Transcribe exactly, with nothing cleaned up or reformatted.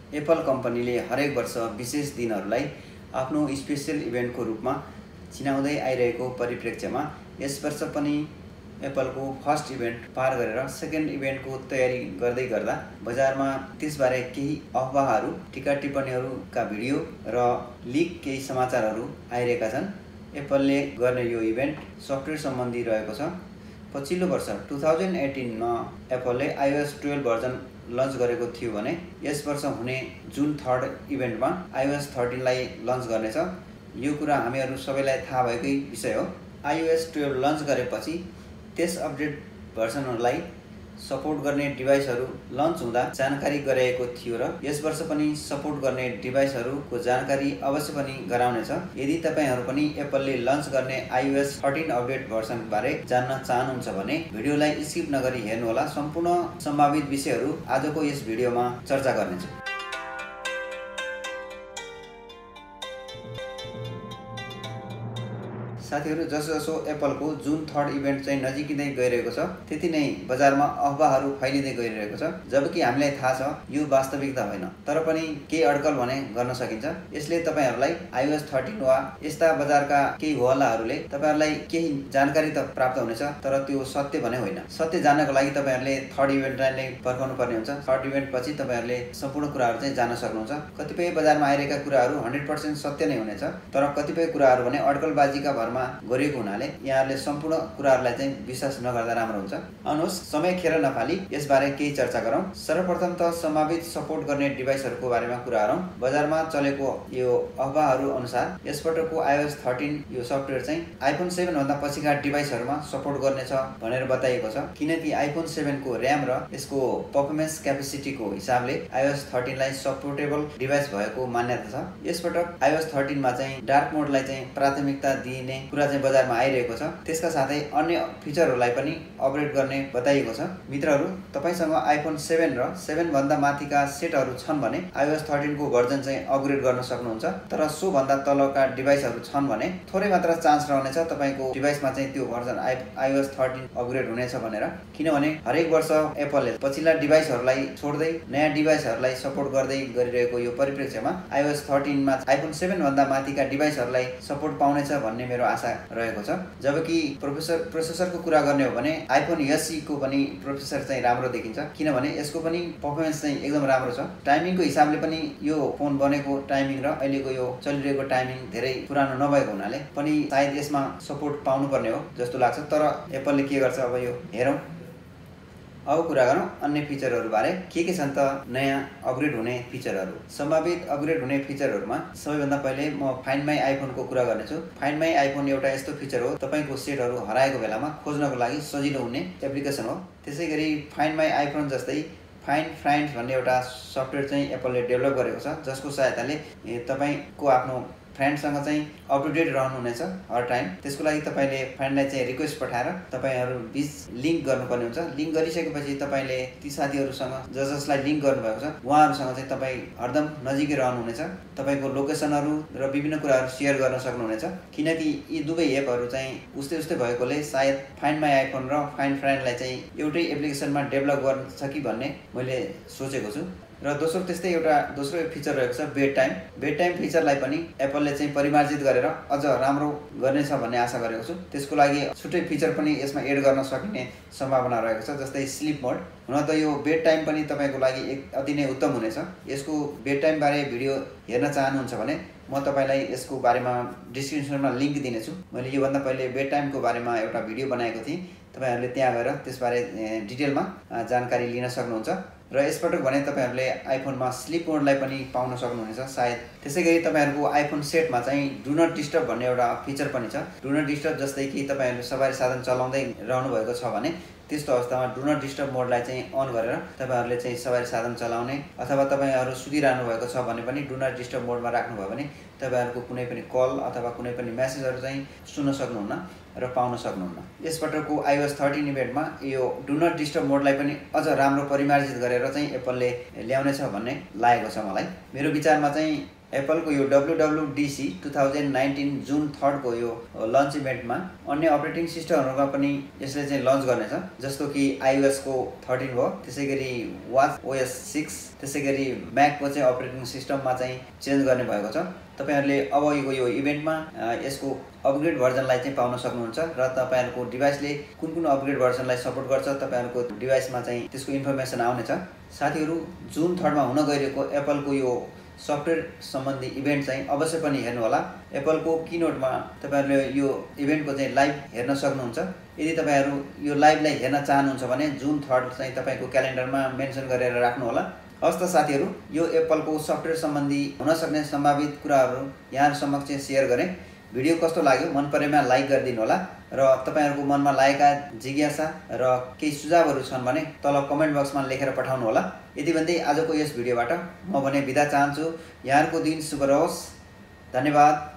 Apple कम्पनीले हरेक वर्ष विशेष दिनहरूलाई आफ्नो स्पेशल इभेन्टको रूपमा चिनाउँदै आइरहेको परिप्रेक्ष्यमा यस वर्ष पनि एप्पलको फर्स्ट इभेन्ट पार गरेर सेकेन्ड इभेन्टको तयारी गर्दै गर्दा बजारमा त्यसबारे केही अफवाहहरू, टिका टिप्पणीहरूका भिडियो र लिक केही समाचारहरू आइरहेका छन्। एप्पलले गर्ने यो इभेन्ट सफ्टवेयर सम्बन्धी रहेको छ। पछिल्लो वर्ष टु थाउजन्ड एटिनमा एप्पलले आइओएस ट्वेल्भ भर्जन लन्च गरेको थियो भने यस वर्ष हुने जुन थर्ड इभेन्टमा आइओएस थर्टिनलाई लन्च गर्नेछ। यो कुरा हामीहरू सबैलाई थाहा भएकै विषय हो। आइओएस ट्वेल्भ लन्च गरेपछि त्यस अपडेट भर्सनहरूलाई सपोर्ट गर्ने डिभाइसहरू लन्च हुँदा जानकारी गराएको थियो र यस वर्ष पनि सपोर्ट गर्ने डिभाइसहरूको जानकारी अवश्य पनि गराउनेछ। यदि तपाईहरू पनि एप्पलले लन्च गर्ने आइओएस थर्टिन अपडेट भर्सनबारे जान्न चाहनुहुन्छ भने भिडियोलाई स्किप नगरी हेर्नुहोला। सम्पूर्ण सम्भावित विषयहरू आजको यस भिडियोमा चर्चा गर्नेछु। साथीहरू, जसो जसो एप्पलको जुन थर्ड इभेन्ट चाहिँ नजिकिँदै गइरहेको छ त्यति नै बजारमा अफवाहहरू फैलिँदै गइरहेको छ। जबकि हामीलाई थाहा छ यो वास्तविकता होइन, तर पनि केही अड्कल भने गर्न सकिन्छ। यसले तपाईहरूलाई आइओएस थर्टिन वा यस्ता बजारका केही हवालाहरूले तपाईहरूलाई केही जानकारी त प्राप्त हुनेछ, तर त्यो सत्य भने होइन। सत्य जान्नको लागि तपाईहरूले थर्ड इभेन्टलाई नै पर्खाउनु पर्ने हुन्छ। थर्ड इभेन्ट पछि तपाईहरूले सम्पूर्ण कुराहरू चाहिँ जान्न सक्नुहुन्छ। कतिपय बजारमा आइरहेका कुराहरू हन्ड्रेड पर्सेन्ट सत्य नै हुनेछ, तर कतिपय कुराहरू भने अड्कलबाजीका भरमा गरिएको हुनाले यहाँहरूले सम्पूर्ण कुराहरूलाई चाहिँ विश्वास नगर्दा राम्रो हुन्छ। आउनुहोस्, समय खेर नफाली यसबारे केही चर्चा गरौँ। सर्वप्रथम त सम्भावित सपोर्ट गर्ने डिभाइसहरूको बारेमा कुरा गरौँ। बजारमा चलेको यो अफवाहहरू अनुसार यसपटकको आइओएस थर्टिन यो सफ्टवेयर चाहिँ आइफोन सेभेन भन्दा पछिका डिभाइसहरूमा सपोर्ट गर्नेछ भनेर बताइएको छ, किनकि आइफोन सेभेनको ऱ्याम र यसको पर्फर्मेन्स क्यापेसिटीको हिसाबले आइओएस थर्टिनलाई सपोर्टेबल डिभाइस भएको मान्यता छ। यसपटक आइओएस थर्टिनमा चाहिँ डार्क मोडलाई चाहिँ प्राथमिकता दिइने कुरा चाहिँ बजारमा आइरहेको छ। त्यसका साथै अन्य फिचरहरूलाई पनि अपग्रेड गर्ने बताइएको छ। मित्रहरू, तपाईसँग आइफोन सेभेन र सेभेन भन्दा माथिका सेटहरू छन् भने आइओएस थर्टिनको भर्जन चाहिँ अपग्रेड गर्न सक्नुहुन्छ, तर सो भन्दा तलका डिभाइसहरू छन् भने थोरै मात्र चान्स रहनेछ तपाईको डिभाइसमा चाहिँ त्यो version I iOS thirteen upgrade हुनेछ भनेर। किनभने हरेक वर्ष एप्पलले पछिल्ला डिभाइसहरूलाई छोड्दै नयाँ डिभाइसहरूलाई सपोर्ट गर्दै गरिरहेको यो परिप्रेक्ष्यमा आइओएस थर्टिनमा आइफोन सेभेन भन्दा माथिका डिभाइसहरूलाई सपोर्ट पाउनेछ भन्ने मेरो आशा रहेको छ। जबकि प्रोसेसर प्रोसेसरको कुरा गर्ने हो भने आइफोन एसई को पनि प्रोसेसर चाहिँ राम्रो देखिन्छ, किनभने यसको पनि पर्फर्मेन्स चाहिँ एकदम राम्रो छ। टाइमिङको हिसाबले पनि यो फोन बनेको टाइमिङ र अहिलेको यो चलिरहेको टाइमिङ धेरै पुरानो नभएको हुनाले पनि सायद यसमा सपोर्ट पाउनुपर्ने हो जस्तो लाग्छ। तर एप्पलले के गर्छ अब यो हेरौँ। अब कुरा गरौँ अन्य फिचरहरू बारे। के के छन् त नयाँ अपग्रेड हुने फिचरहरू। सम्भावित अपग्रेड हुने फिचरहरूमा सबैभन्दा पहिले म फाइन्ड माई आइफोनको कुरा गर्नेछु। फाइन्ड माई आइफोन एउटा यस्तो फिचर हो तपाईँको सेटहरू हराएको बेलामा खोज्नको लागि सजिलो हुने एप्लिकेसन हो। त्यसै गरी फाइन्ड माई आइफोन जस्तै फाइन्ड फ्रेन्ड्स भन्ने एउटा सफ्टवेयर चाहिँ एप्पलले डेभलप गरेको छ, जसको सहायताले तपाईँको आफ्नो फ्रेन्डसँग चाहिँ अप टु डेट रहनुहुनेछ हर टाइम। त्यसको लागि तपाईँले फ्रेन्डलाई चाहिँ रिक्वेस्ट पठाएर तपाईँहरू बिच लिङ्क गर्नुपर्ने हुन्छ। लिङ्क गरिसकेपछि तपाईँले ती साथीहरूसँग जस जसलाई लिङ्क गर्नुभएको छ उहाँहरूसँग चाहिँ तपाईँ हरदम नजिकै रहनुहुनेछ। तपाईँको लोकेसनहरू र विभिन्न कुराहरू सेयर गर्न सक्नुहुनेछ, किनकि यी दुवै एपहरू चाहिँ उस्तै उस्तै भएकोले सायद फाइन्ड माई आइफोन र फाइन्ड फ्रेन्डलाई चाहिँ एउटै एप्लिकेसनमा डेभलप गर्छ कि भन्ने मैले सोचेको छु। र दोस्रो त्यस्तै एउटा दोस्रो फिचर रहेको छ बेड टाइम। बेड टाइम फिचरलाई पनि एप्पलले चाहिँ परिमार्जित गरेर अझ राम्रो गर्नेछ भन्ने आशा गरेको छु। त्यसको लागि छुट्टै फिचर पनि यसमा एड गर्न सकिने सम्भावना रहेको छ, जस्तै स्लिप मोड। हुन त यो बेड टाइम पनि तपाईँको लागि एक अति नै उत्तम हुनेछ। यसको बेड टाइम बारे भिडियो हेर्न चाहनुहुन्छ भने म तपाईँलाई यसको बारेमा डिस्क्रिप्सनमा लिङ्क दिनेछु। मैले योभन्दा पहिले बेड टाइमको बारेमा एउटा भिडियो बनाएको थिएँ, तपाईँहरूले त्यहाँ गएर त्यसबारे डिटेलमा जानकारी लिन सक्नुहुन्छ। र यसपटक भने तपाईँहरूले आइफोनमा स्लिप मोडलाई पनि पाउन सक्नुहुनेछ सायद। त्यसै गरी तपाईँहरूको आइफोन सेटमा चाहिँ डु नट डिस्टर्ब भन्ने एउटा फिचर पनि छ। डु नट डिस्टर्ब जस्तै कि तपाईँहरूले सवारी साधन चलाउँदै रहनु भएको छ भने त्यस्तो अवस्थामा डु नट डिस्टर्ब मोडलाई चाहिँ अन गरेर तपाईँहरूले चाहिँ सवारी साधन चलाउने अथवा तपाईँहरू सुतिरहनु भएको छ भने पनि डु नट डिस्टर्ब मोडमा राख्नुभयो भने तपाईँहरूको कुनै पनि कल अथवा कुनै पनि मेसेजहरू चाहिँ सुन्न सक्नुहुन्न र पाउन सक्नुहुन्न। यसपटकको आइओएस थर्टिन इभेन्टमा यो डु नट डिस्टर्ब मोडलाई पनि अझ राम्रो परिमार्जित गरेर चाहिँ एप्पलले ल्याउनेछ भन्ने लागेको छ मलाई। मेरो विचारमा चाहिँ एप्पलको यो W W D C two thousand nineteen जुन थर्डको यो लन्च इभेन्टमा अन्य अपरेटिङ सिस्टमहरूमा पनि यसले चाहिँ लन्च गर्नेछ, जस्तो कि आइओएसको थर्टिन भयो, त्यसै गरी वाच ओएस सिक्स, त्यसै गरी म्याकको चाहिँ अपरेटिङ सिस्टममा चाहिँ चेन्ज गर्ने भएको छ। तपाईहरुले अब यो इभेन्टमा यसको अपग्रेड भर्जनलाई चाहिँ पाउन सक्नुहुन्छ र तपाईहरुको डिभाइसले कुन कुन अपग्रेड भर्जनलाई सपोर्ट गर्छ तपाईहरुको डिभाइसमा चाहिँ त्यसको इन्फर्मेसन आउनेछ। साथीहरु, जुन थर्डमा हुन गइरहेको एप्पलको यो सफ्टवेयर सम्बन्धी इभेन्ट चाहिँ अवश्य पनि हेर्नु होला। एप्पलको किनोटमा तपाईहरुले यो इभेन्टको चाहिँ लाइभ हेर्न सक्नुहुन्छ। यदि तपाईहरु यो लाइभलाई हेर्न चाहनुहुन्छ भने जुन थर्ड चाहिँ तपाईको क्यालेन्डरमा मेन्सन गरेर राख्नु होला। हस्त साथीहरु, यो एप्पलको सफ्टवेयर सम्बन्धी हुन सक्ने सम्भावित कुराहरू यहाँहरु समक्ष शेयर गरे। भिडियो कस्तो लाग्यो मन परेमा लाइक गरिदिनु होला र तपाईहरुको मनमा लागेका जिज्ञासा र केही सुझावहरू छन् भने तल कमेन्ट बक्समा लेखेर पठाउनु होला। यदि भन्दै आजको यस भिडियोबाट म भने बिदा चाहन्छु। यहाँहरुको दिन शुभ रहोस्। धन्यवाद।